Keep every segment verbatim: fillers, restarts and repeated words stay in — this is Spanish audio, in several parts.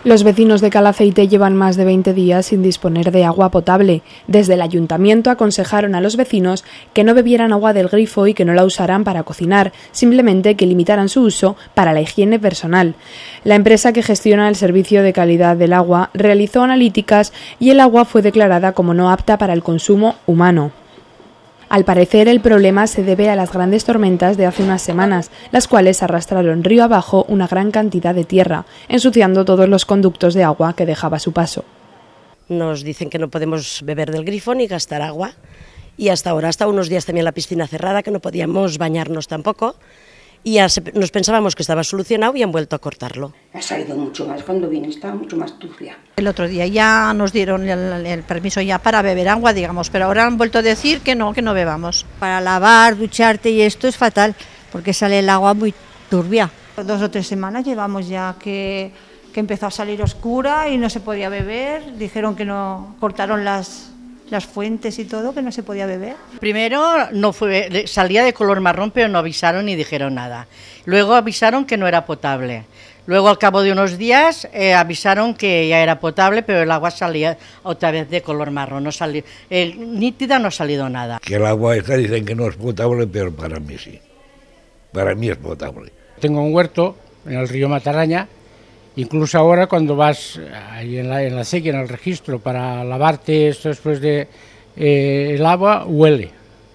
Los vecinos de Calaceite llevan más de veinte días sin disponer de agua potable. Desde el ayuntamiento aconsejaron a los vecinos que no bebieran agua del grifo y que no la usaran para cocinar, simplemente que limitaran su uso para la higiene personal. La empresa que gestiona el servicio de calidad del agua realizó analíticas y el agua fue declarada como no apta para el consumo humano. Al parecer, el problema se debe a las grandes tormentas de hace unas semanas, las cuales arrastraron río abajo una gran cantidad de tierra, ensuciando todos los conductos de agua que dejaba a su paso. Nos dicen que no podemos beber del grifo ni gastar agua, y hasta ahora, hasta unos días también la piscina cerrada, que no podíamos bañarnos tampoco, y ya se, nos pensábamos que estaba solucionado y han vuelto a cortarlo. Ha salido mucho más, cuando vine estaba mucho más turbia. El otro día ya nos dieron el, el permiso ya para beber agua, digamos, pero ahora han vuelto a decir que no, que no bebamos. Para lavar, ducharte y esto es fatal, porque sale el agua muy turbia. Dos o tres semanas llevamos ya que, que empezó a salir oscura y no se podía beber, dijeron que no, cortaron las... las fuentes y todo, que no se podía beber. Primero no fue, salía de color marrón, pero no avisaron ni dijeron nada. Luego avisaron que no era potable. Luego, al cabo de unos días, eh, avisaron que ya era potable, pero el agua salía otra vez de color marrón. No salió, eh, nítida no ha salido nada. Que el agua esta dicen que no es potable, pero para mí sí. Para mí es potable. Tengo un huerto en el río Mataraña. Incluso ahora cuando vas ahí en la, en la acequia, en el registro, para lavarte esto después de eh, el agua, huele.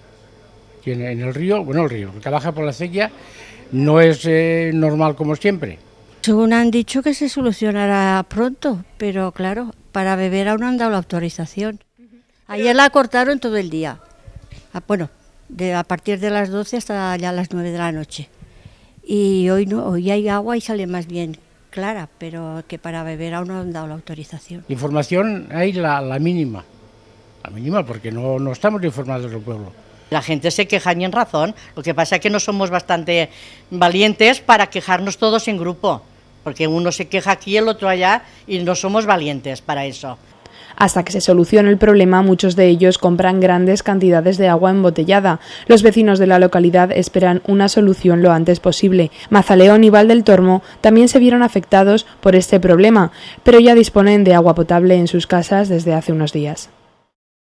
Y en, en el río, bueno, el río, que baja por la acequia, no es eh, normal como siempre. Según han dicho que se solucionará pronto, pero claro, para beber aún no han dado la autorización. Ayer la cortaron todo el día, bueno, de, a partir de las doce hasta ya las nueve de la noche. Y hoy, no, hoy hay agua y sale más bien clara, pero que para beber aún no han dado la autorización. Información hay la, la mínima, la mínima porque no, no estamos informados del pueblo. La gente se queja y en razón, lo que pasa es que no somos bastante valientes para quejarnos todos en grupo, porque uno se queja aquí, el otro allá, y no somos valientes para eso. Hasta que se solucione el problema, muchos de ellos compran grandes cantidades de agua embotellada. Los vecinos de la localidad esperan una solución lo antes posible. Mazaleón y Val del Tormo también se vieron afectados por este problema, pero ya disponen de agua potable en sus casas desde hace unos días.